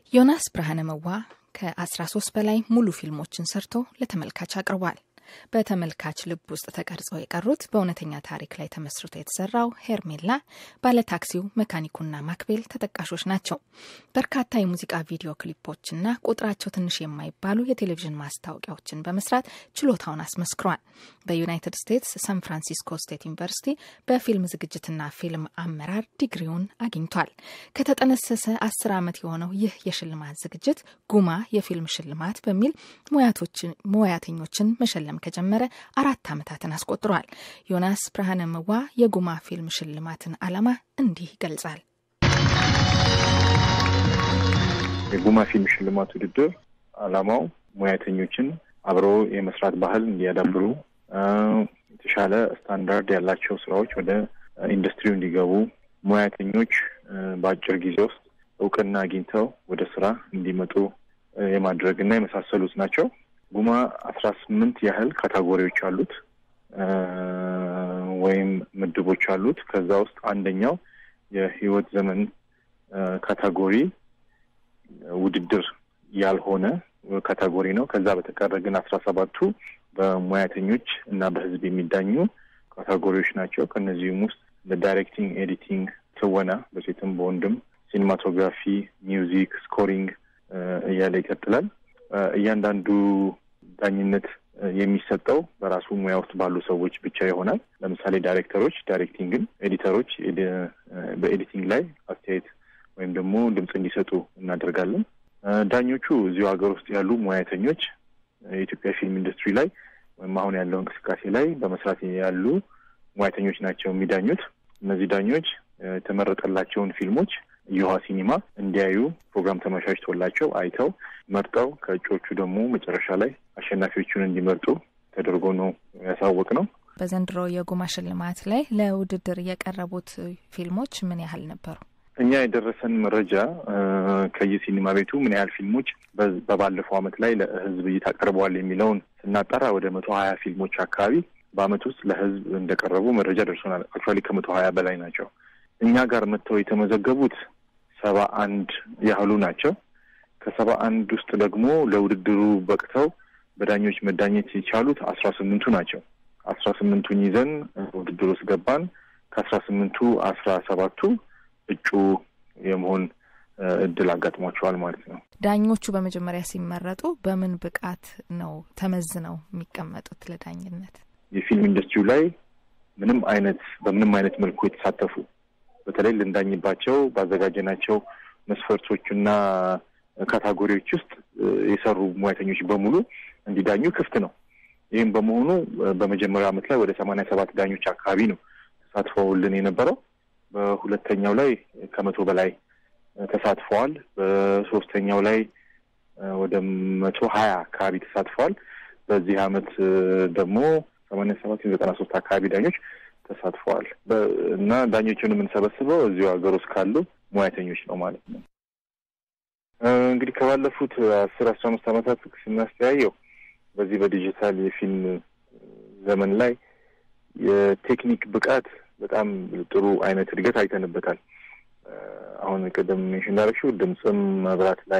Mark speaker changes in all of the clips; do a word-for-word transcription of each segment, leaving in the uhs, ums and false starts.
Speaker 1: ዮናስ ብርሃነ መዋ ከ13 በላይ ሙሉ ፊልሞችን ሰርቶ ለተመልካች አቅርቧል። በተመልካች ልብ ውስጥ ተቀርጸው የቀሩት በእውነተኛ ታሪክ ላይ ተመስርቶ የተሰራው ሄርሜላ፣ ባለታክሲው፣ መካኒኩና ማክቤል ተጠቃሾች ናቸው። በርካታ የሙዚቃ ቪዲዮ ክሊፖችና ቁጥራቸው ትንሽ የማይባሉ የቴሌቪዥን ማስታወቂያዎችን በመስራት ችሎታውን አስመስክሯል። በዩናይትድ ስቴትስ ሳን ፍራንሲስኮ ስቴት ዩኒቨርሲቲ በፊልም ዝግጅትና ፊልም አመራር ዲግሪውን አግኝቷል። ከተጠነሰሰ አስር ዓመት የሆነው ይህ የሽልማት ዝግጅት ጉማ የፊልም ሽልማት በሚል ሙያተኞችን መሸለም ከጀመረ አራት ዓመታትን አስቆጥሯል። ዮናስ ብርሃነ መዋ የጉማ ፊልም ሽልማትን ዓላማ እንዲህ ይገልጻል።
Speaker 2: የጉማ ፊልም ሽልማት ውድድር ዓላማው ሙያተኞችን አብሮ የመስራት ባህል እንዲያዳብሩ፣ የተሻለ ስታንዳርድ ያላቸው ስራዎች ወደ ኢንዱስትሪው እንዲገቡ፣ ሙያተኞች በአጭር ጊዜ ውስጥ እውቅና አግኝተው ወደ ስራ እንዲመጡ የማድረግና የመሳሰሉት ናቸው። ጉማ አስራ ስምንት ያህል ካቴጎሪዎች አሉት ወይም ምድቦች አሉት። ከዛ ውስጥ አንደኛው የህይወት ዘመን ካቴጎሪ ውድድር ያልሆነ ካቴጎሪ ነው። ከዛ በተቀረ ግን አስራ ሰባቱ በሙያተኞች እና በህዝብ የሚዳኙ ካቴጎሪዎች ናቸው። ከነዚህም ውስጥ ለዳይሬክቲንግ፣ ኤዲቲንግ፣ ትወና በሴትም በወንድም፣ ሲኒማቶግራፊ፣ ሚውዚክ፣ ስኮሪንግ እያለ ይቀጥላል። እያንዳንዱ ዳኝነት የሚሰጠው በራሱ ሙያ ውስጥ ባሉ ሰዎች ብቻ ይሆናል። ለምሳሌ ዳይሬክተሮች ዳይሬክቲንግን፣ ኤዲተሮች በኤዲቲንግ ላይ አስተያየት ወይም ደግሞ ድምጽ እንዲሰጡ እናደርጋለን። ዳኞቹ እዚሁ ሀገር ውስጥ ያሉ ሙያተኞች የኢትዮጵያ ፊልም ኢንዱስትሪ ላይ ወይም አሁን ያለው እንቅስቃሴ ላይ በመስራት ያሉ ሙያተኞች ናቸው የሚዳኙት። እነዚህ ዳኞች የተመረጠላቸውን ፊልሞች የውሃ ሲኒማ እንዲያዩ ፕሮግራም ተመቻችቶላቸው አይተው መርጠው ከእጩዎቹ ደግሞ መጨረሻ ላይ አሸናፊዎቹን እንዲመርጡ ተደርጎ ነው ያሳወቅ ነው።
Speaker 1: በዘንድሮ የጉማ ሽልማት ላይ ለውድድር የቀረቡት ፊልሞች ምን ያህል ነበሩ?
Speaker 2: እኛ የደረሰን መረጃ ከየሲኒማ ቤቱ ምን ያህል ፊልሞች በባለፈው አመት ላይ ለህዝብ እይታ ቀርበዋል የሚለውን ስናጣራ ወደ መቶ ሀያ ፊልሞች አካባቢ በአመት ውስጥ ለህዝብ እንደቀረቡ መረጃ ደርሶናል። አክቹዋሊ ከመቶ ሀያ በላይ ናቸው። እኛ ጋር መጥተው የተመዘገቡት ሰባ አንድ ያህሉ ናቸው። ከሰባ አንድ ውስጥ ደግሞ ለውድድሩ በቅተው በዳኞች መዳኘት የቻሉት አስራ ስምንቱ ናቸው። አስራ ስምንቱን ይዘን ውድድሩ ውስጥ ገባን። ከአስራ ስምንቱ አስራ ሰባቱ እጩ የመሆን እድል አጋጥሟቸዋል ማለት ነው።
Speaker 1: ዳኞቹ በመጀመሪያ ሲመረጡ በምን ብቃት ነው ተመዝነው የሚቀመጡት ለዳኝነት?
Speaker 2: የፊልም ኢንዱስትሪው ላይ ምንም አይነት በምንም አይነት መልኩ የተሳተፉ በተለይ ልንዳኝባቸው ባዘጋጀናቸው መስፈርቶችና ካቴጎሪዎች ውስጥ የሰሩ ሙያተኞች በሙሉ እንዲዳኙ ክፍት ነው። ይህም በመሆኑ በመጀመሪያው አመት ላይ ወደ ሰማንያ ሰባት ዳኞች አካባቢ ነው ተሳትፈውልን የነበረው። በሁለተኛው ላይ ከመቶ በላይ ተሳትፈዋል። በሶስተኛው ላይ ወደ መቶ ሀያ አካባቢ ተሳትፈዋል። በዚህ አመት ደግሞ ሰማንያ ሰባት ዘጠና ሶስት አካባቢ ዳኞች ተሳትፈዋል እና ዳኞቹን የምንሰበስበው እዚሁ ሀገር ውስጥ ካሉ ሙያተኞች ነው ማለት ነው። እንግዲህ ከባለፉት አስር አስራ አምስት ዓመታት ስናስተያየው በዚህ በዲጂታል የፊልም ዘመን ላይ የቴክኒክ ብቃት በጣም ጥሩ አይነት እድገት አይተንበታል። አሁን ቀደም እንዳልሽው ድምጽም መብራት ላይ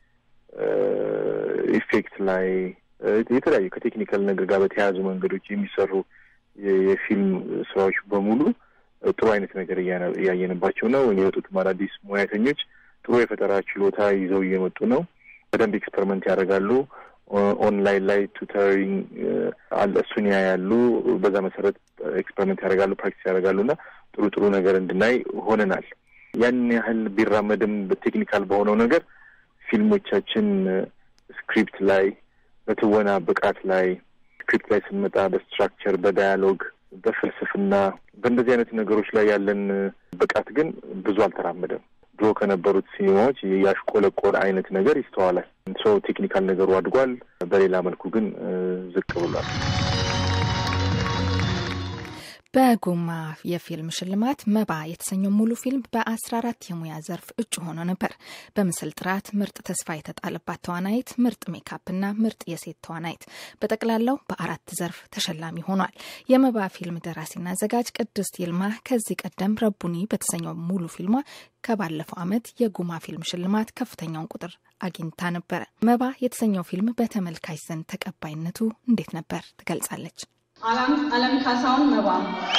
Speaker 2: ኢፌክት ላይ የተለያዩ ከቴክኒካል ነገር ጋር በተያያዙ መንገዶች የሚሰሩ የፊልም ስራዎች በሙሉ ጥሩ አይነት ነገር እያየንባቸው ነው። የወጡት አዳዲስ ሙያተኞች ጥሩ የፈጠራ ችሎታ ይዘው እየመጡ ነው። በደንብ ኤክስፐሪመንት ያደርጋሉ። ኦንላይን ላይ ቱተሪንግ አለ፣ እሱን ያያሉ። በዛ መሰረት ኤክስፐሪመንት ያደርጋሉ፣ ፕራክቲስ ያደርጋሉና ጥሩ ጥሩ ነገር እንድናይ ሆነናል። ያን ያህል ቢራመድም በቴክኒካል በሆነው ነገር ፊልሞቻችን ስክሪፕት ላይ፣ በትወና ብቃት ላይ፣ ስክሪፕት ላይ ስንመጣ በስትራክቸር፣ በዳያሎግ፣ በፍልስፍና በእንደዚህ አይነት ነገሮች ላይ ያለን ብቃት ግን ብዙ አልተራመደም። ድሮ ከነበሩት ሲኒማዎች ያሽቆለቆለ አይነት ነገር ይስተዋላል። ሶ ቴክኒካል ነገሩ አድጓል፣ በሌላ መልኩ ግን ዝቅ ብሏል።
Speaker 1: በጉማ የፊልም ሽልማት መባ የተሰኘው ሙሉ ፊልም በአስራ አራት የሙያ ዘርፍ እጩ ሆኖ ነበር። በምስል ጥራት ምርጥ ተስፋ የተጣለባት ተዋናይት፣ ምርጥ ሜካፕና ምርጥ የሴት ተዋናይት በጠቅላላው በአራት ዘርፍ ተሸላሚ ሆኗል። የመባ ፊልም ደራሲና አዘጋጅ ቅድስት ይልማ ከዚህ ቀደም ረቡኒ በተሰኘው ሙሉ ፊልሟ ከባለፈው ዓመት የጉማ ፊልም ሽልማት ከፍተኛውን ቁጥር አግኝታ ነበር። መባ የተሰኘው ፊልም በተመልካች ዘንድ ተቀባይነቱ እንዴት ነበር ትገልጻለች።
Speaker 3: አለም አለም ካሳውን መባ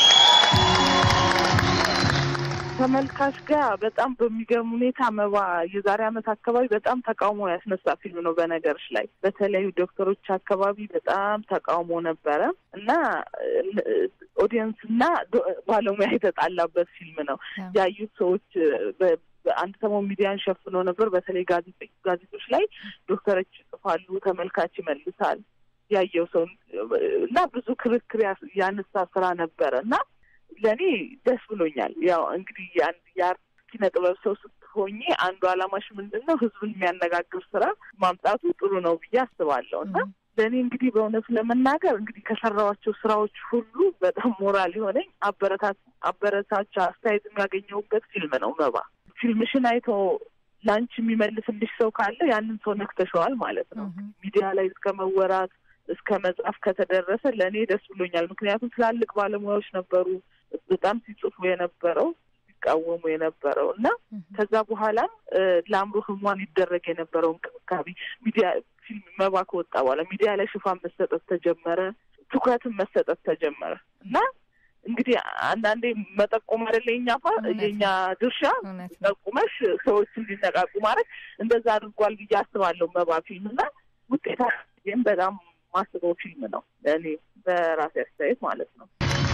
Speaker 4: ተመልካች ጋር በጣም በሚገርም ሁኔታ መባ የዛሬ ዓመት አካባቢ በጣም ተቃውሞ ያስነሳ ፊልም ነው። በነገርሽ ላይ በተለይ ዶክተሮች አካባቢ በጣም ተቃውሞ ነበረ እና ኦዲየንስ እና ባለሙያ የተጣላበት ፊልም ነው። ያዩት ሰዎች አንድ ሰሞን ሚዲያን ሸፍኖ ነበር። በተለይ ጋዜጦች ላይ ዶክተሮች ይጽፋሉ፣ ተመልካች ይመልሳል ያየው ሰው እና ብዙ ክርክር ያነሳ ስራ ነበረ እና ለኔ ደስ ብሎኛል። ያው እንግዲህ ያን የአርት ኪነ ጥበብ ሰው ስትሆኚ አንዱ አላማሽ ምንድነው ህዝብን የሚያነጋግር ስራ ማምጣቱ ጥሩ ነው ብዬ አስባለሁ እና ለኔ እንግዲህ በእውነት ለመናገር እንግዲህ ከሰራዋቸው ስራዎች ሁሉ በጣም ሞራል የሆነኝ አበረታች አበረታች አስተያየት የሚያገኘውበት ፊልም ነው መባ። ፊልምሽን አይቶ ላንቺ የሚመልስልሽ ሰው ካለ ያንን ሰው ነክተሽዋል ማለት ነው። ሚዲያ ላይ እስከመወራት እስከ መጻፍ ከተደረሰ ለኔ ደስ ብሎኛል። ምክንያቱም ትላልቅ ባለሙያዎች ነበሩ በጣም ሲጽፉ የነበረው ሲቃወሙ የነበረው እና ከዛ በኋላ ለአምሮ ህሟን ይደረግ የነበረው እንክብካቤ ሚዲያ ፊልም መባ ከወጣ በኋላ ሚዲያ ላይ ሽፋን መሰጠት ተጀመረ፣ ትኩረትን መሰጠት ተጀመረ እና እንግዲህ አንዳንዴ መጠቆም አይደለ የኛ ፋ የኛ ድርሻ ጠቁመሽ ሰዎች እንዲነቃቁ ማለት እንደዛ አድርጓል ብዬ አስባለሁ መባ ፊልም እና ውጤታችን በጣም ማስበው ፊልም ነው ለኔ በራሴ አስተያየት ማለት ነው።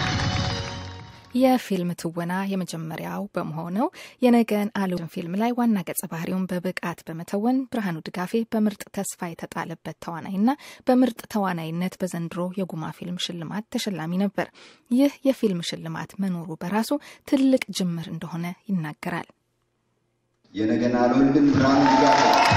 Speaker 1: የፊልም ትወና የመጀመሪያው በመሆኑ የነገን አሉን ፊልም ላይ ዋና ገጸ ባህሪውን በብቃት በመተወን ብርሃኑ ድጋፌ በምርጥ ተስፋ የተጣለበት ተዋናይና በምርጥ ተዋናይነት በዘንድሮ የጉማ ፊልም ሽልማት ተሸላሚ ነበር። ይህ የፊልም ሽልማት መኖሩ በራሱ ትልቅ ጅምር እንደሆነ ይናገራል።
Speaker 5: የነገን አሉን ብርሃኑ ድጋፌ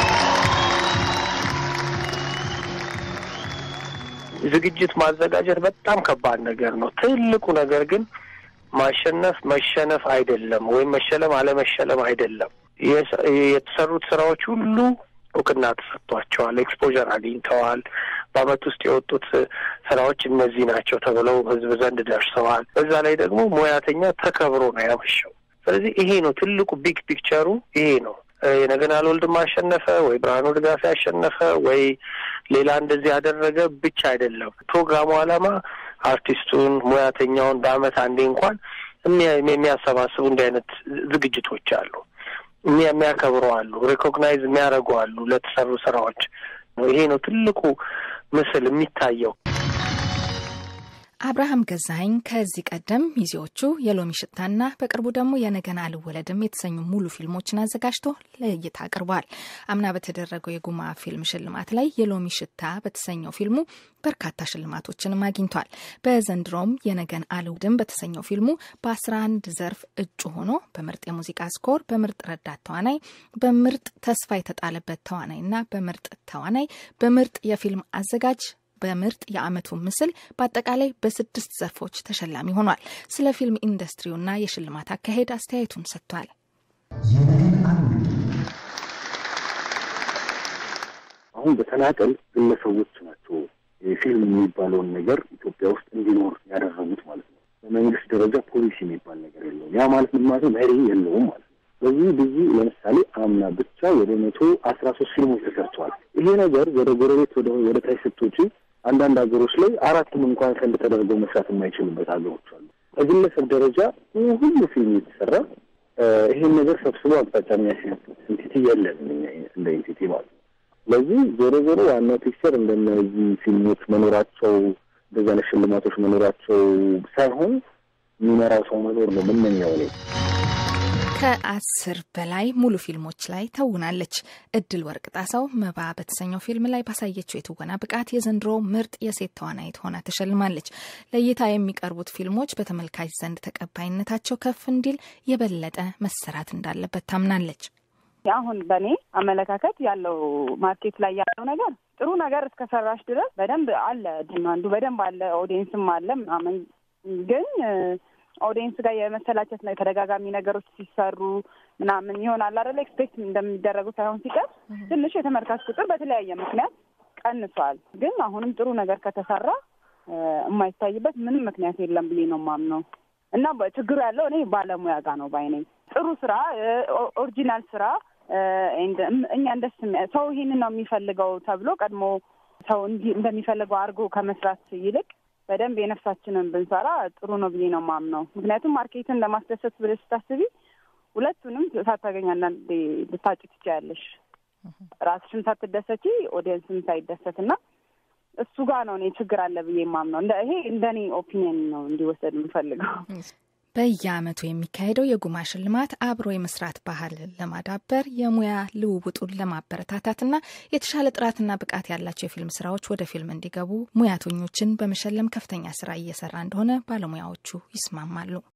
Speaker 6: ዝግጅት ማዘጋጀት በጣም ከባድ ነገር ነው። ትልቁ ነገር ግን ማሸነፍ መሸነፍ አይደለም ወይም መሸለም አለመሸለም አይደለም። የተሰሩት ስራዎች ሁሉ እውቅና ተሰጥቷቸዋል፣ ኤክስፖዠር አግኝተዋል። በአመት ውስጥ የወጡት ስራዎች እነዚህ ናቸው ተብለው ህዝብ ዘንድ ደርሰዋል። በዛ ላይ ደግሞ ሙያተኛ ተከብሮ ነው ያመሸው። ስለዚህ ይሄ ነው ትልቁ ቢግ ፒክቸሩ ይሄ ነው። የነገን አልወልድም አሸነፈ ወይ ብርሃኑ ድጋፌ አሸነፈ ወይ ሌላ እንደዚህ ያደረገ ብቻ አይደለም። ፕሮግራሙ ዓላማ አርቲስቱን ሙያተኛውን በአመት አንዴ እንኳን የሚያሰባስቡ እንዲህ አይነት ዝግጅቶች አሉ። የሚያከብሩ አሉ፣ ሪኮግናይዝ የሚያደርጉ አሉ ለተሰሩ ስራዎች። ይሄ ነው ትልቁ ምስል የሚታየው።
Speaker 1: አብርሃም ገዛኸኝ ከዚህ ቀደም ሚዜዎቹ የሎሚ ሽታና በቅርቡ ደግሞ የነገን አልወለድም የተሰኙ ሙሉ ፊልሞችን አዘጋጅቶ ለእይታ አቅርቧል። አምና በተደረገው የጉማ ፊልም ሽልማት ላይ የሎሚ ሽታ በተሰኘው ፊልሙ በርካታ ሽልማቶችንም አግኝቷል። በዘንድሮም የነገን አልወለድም በተሰኘው ፊልሙ በአስራ አንድ ዘርፍ እጩ ሆኖ በምርጥ የሙዚቃ ስኮር፣ በምርጥ ረዳት ተዋናይ፣ በምርጥ ተስፋ የተጣለበት ተዋናይና በምርጥ ተዋናይ፣ በምርጥ የፊልም አዘጋጅ፣ በምርጥ የአመቱ ምስል በአጠቃላይ በስድስት ዘርፎች ተሸላሚ ሆኗል። ስለ ፊልም ኢንዱስትሪውና የሽልማት አካሄድ አስተያየቱን ሰጥቷል።
Speaker 2: አሁን በተናጠል ግለሰቦች ናቸው የፊልም የሚባለውን ነገር ኢትዮጵያ ውስጥ እንዲኖር ያደረጉት ማለት ነው። በመንግስት ደረጃ ፖሊሲ የሚባል ነገር የለውም። ያ ማለት ምን ማለት ነው? መሪ የለውም ማለት ነው። በዚህ ብዙ ለምሳሌ አምና ብቻ ወደ መቶ አስራ ሶስት ፊልሞች ተሰርተዋል። ይሄ ነገር ወደ ጎረቤት ወደ ወደ ታይ ስትወጪ አንዳንድ ሀገሮች ላይ አራቱም እንኳን ከንድ ተደርገው መስራት የማይችሉበት ሀገሮች አሉ። በግለሰብ ደረጃ ሁሉ ፊልም የተሰራ ይሄን ነገር ሰብስቦ አቅጣጫ የሚያስይዝ ኢንቲቲ የለም እንደ ኢንቲቲ ማለት ነው። ስለዚህ ዞሮ ዞሮ ዋናው ፒክቸር እንደነዚህ ፊልሞች መኖራቸው እንደዛ ሽልማቶች መኖራቸው ሳይሆን የሚመራው ሰው መኖር ነው ምንኛው ነው።
Speaker 1: ከአስር በላይ ሙሉ ፊልሞች ላይ ተውናለች። እድል ወርቅ ጣሰው መባ በተሰኘው ፊልም ላይ ባሳየችው የትወና ብቃት የዘንድሮ ምርጥ የሴት ተዋናይት ሆና ተሸልማለች። ለእይታ የሚቀርቡት ፊልሞች በተመልካች ዘንድ ተቀባይነታቸው ከፍ እንዲል የበለጠ መሰራት እንዳለበት ታምናለች።
Speaker 3: አሁን በኔ አመለካከት ያለው ማርኬት ላይ ያለው ነገር ጥሩ ነገር እስከሰራሽ ድረስ በደንብ አለ፣ ዲማንዱ በደንብ አለ፣ ኦዲየንስም አለ ምናምን ግን ኦዲየንስ ጋር የመሰላቸት ነው የተደጋጋሚ ነገሮች ሲሰሩ ምናምን ይሆናል አይደል ኤክስፔክት እንደሚደረጉ ሳይሆን ሲቀር ትንሽ የተመልካች ቁጥር በተለያየ ምክንያት ቀንሷል። ግን አሁንም ጥሩ ነገር ከተሰራ የማይታይበት ምንም ምክንያት የለም ብዬ ነው የማምነው እና ችግሩ ያለው እኔ ባለሙያ ጋር ነው ባይ ነኝ። ጥሩ ስራ ኦሪጂናል ስራ እኛ እንደስ ሰው ይሄንን ነው የሚፈልገው ተብሎ ቀድሞ ሰው እንደሚፈልገው አድርጎ ከመስራት ይልቅ በደንብ የነፍሳችንን ብንሰራ ጥሩ ነው ብዬ ነው የማምነው። ምክንያቱም ማርኬትን ለማስደሰት ብለሽ ስታስቢ ሁለቱንም ሳታገኝ አንዳንዴ ልታጭ ትችያለሽ። ራስሽን ሳትደሰቺ ኦዲየንስን ሳይደሰትና እሱ ጋር ነው እኔ ችግር አለ ብዬ የማምነው። እንደ ይሄ እንደኔ ኦፒኒየን ነው እንዲወሰድ የምፈልገው።
Speaker 1: በየዓመቱ የሚካሄደው የጉማ ሽልማት አብሮ የመስራት ባህል ለማዳበር የሙያ ልውውጡን ለማበረታታትና የተሻለ ጥራትና ብቃት ያላቸው የፊልም ስራዎች ወደ ፊልም እንዲገቡ ሙያተኞችን በመሸለም ከፍተኛ ስራ እየሰራ እንደሆነ ባለሙያዎቹ ይስማማሉ።